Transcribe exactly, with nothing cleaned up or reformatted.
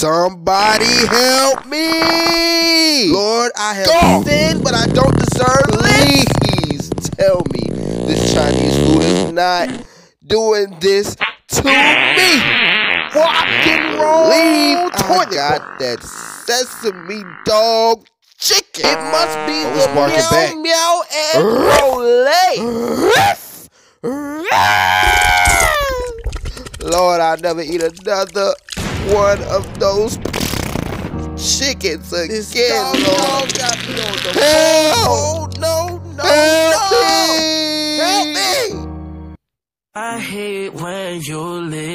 Somebody help me! Lord, I have sinned, but I don't deserve this. Please tell me this Chinese food is not doing this to me. Rock and roll. Leave. I got that sesame dog chicken. It must be oh, the meow back. meow and Olay. Lord, I'll never eat another one of those chickens again. This dog, dog got me on the Help! No, no, Help no! Me! Help me! I hate when you leave.